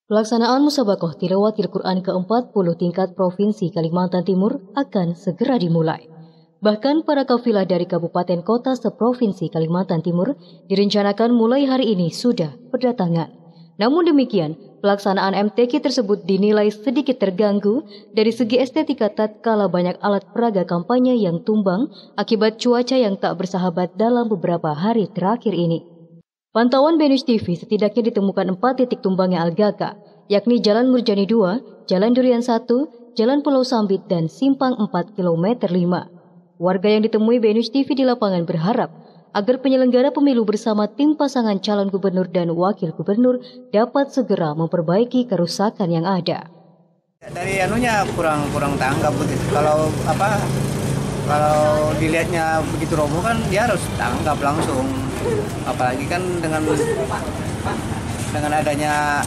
Pelaksanaan Musabaqah Tilawatil Quran ke-40 tingkat Provinsi Kalimantan Timur akan segera dimulai. Bahkan para kafilah dari kabupaten kota seprovinsi Kalimantan Timur direncanakan mulai hari ini sudah berdatangan. Namun demikian, pelaksanaan MTQ tersebut dinilai sedikit terganggu dari segi estetika tatkala banyak alat peraga kampanye yang tumbang akibat cuaca yang tak bersahabat dalam beberapa hari terakhir ini. Pantauan BNews TV setidaknya ditemukan 4 titik tumbangnya Al-Gaka, yakni Jalan Murjani 2, Jalan Durian 1, Jalan Pulau Sambit, dan Simpang 4 km 5. Warga yang ditemui BNews TV di lapangan berharap agar penyelenggara pemilu bersama tim pasangan calon gubernur dan wakil gubernur dapat segera memperbaiki kerusakan yang ada. Dari anunya kurang tanggap begitu. Kalau dilihatnya begitu roboh kan dia harus tanggap langsung. Apalagi kan dengan adanya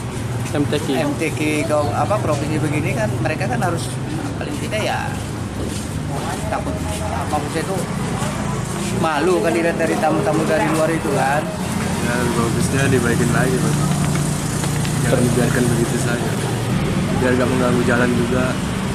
MTQ provinsi begini kan mereka kan harus paling tidak ya takut maksudnya itu malu kan dilihat dari tamu-tamu dari luar itu kan. Ya bagusnya dibaikin lagi Pak. Jangan dibiarkan begitu saja. Biar gak mengganggu jalan juga.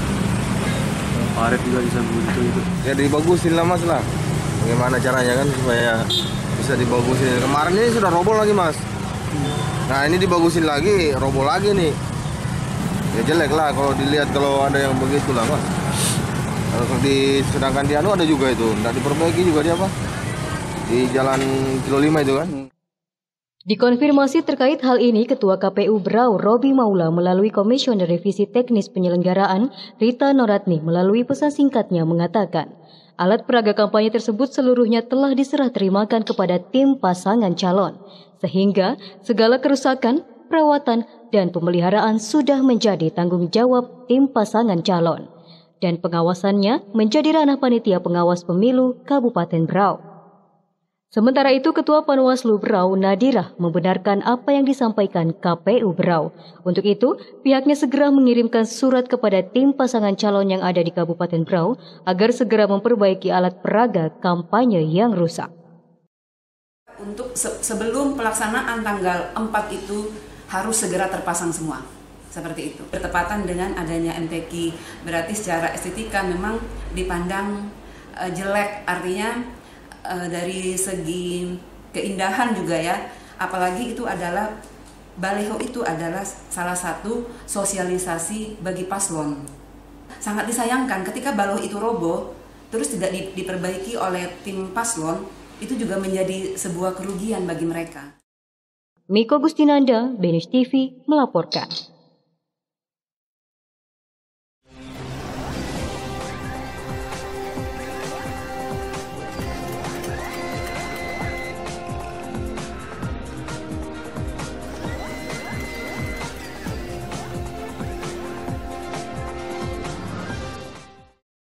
Paret juga bisa buntu itu. Ya dibagusin lah Mas lah. Bagaimana caranya kan supaya bisa dibagusin. Kemarin ini sudah roboh lagi Mas. Nah ini dibagusin lagi, roboh lagi nih. Ya jelek lah kalau dilihat kalau ada yang begitu lah Mas. Kalau sedangkan di anu ada juga itu, nggak diperbaiki juga dia apa? Di jalan Kilo 5 itu kan. Dikonfirmasi terkait hal ini, Ketua KPU Berau Robi Maula melalui Komisioner Revisi Teknis Penyelenggaraan Rita Noratni melalui pesan singkatnya mengatakan, alat peraga kampanye tersebut seluruhnya telah diserah terimakan kepada tim pasangan calon, sehingga segala kerusakan, perawatan, dan pemeliharaan sudah menjadi tanggung jawab tim pasangan calon, dan pengawasannya menjadi ranah Panitia Pengawas Pemilu Kabupaten Berau. Sementara itu, Ketua Panwaslu Berau Nadirah membenarkan apa yang disampaikan KPU Berau. Untuk itu, pihaknya segera mengirimkan surat kepada tim pasangan calon yang ada di Kabupaten Berau agar segera memperbaiki alat peraga kampanye yang rusak. Untuk sebelum pelaksanaan tanggal 4 itu harus segera terpasang semua. Seperti itu. Bertepatan dengan adanya MTQ, berarti secara estetika memang dipandang jelek, artinya dari segi keindahan juga ya, apalagi itu adalah baliho itu adalah salah satu sosialisasi bagi paslon. Sangat disayangkan ketika baliho itu roboh terus tidak diperbaiki oleh tim paslon, itu juga menjadi sebuah kerugian bagi mereka. Miko Gustinanda, BNews TV melaporkan.